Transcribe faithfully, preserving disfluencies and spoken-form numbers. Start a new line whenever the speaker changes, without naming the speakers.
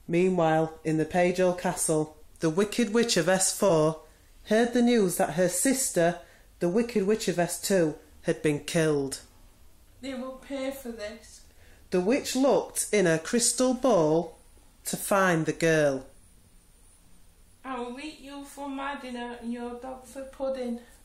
Meanwhile, in the Pagehall Castle, the Wicked Witch of S four heard the news that her sister, the Wicked Witch of S two, had been killed.
They will pay for this.
The witch looked in her crystal ball to find the girl.
I will eat you for my dinner and your dog for pudding.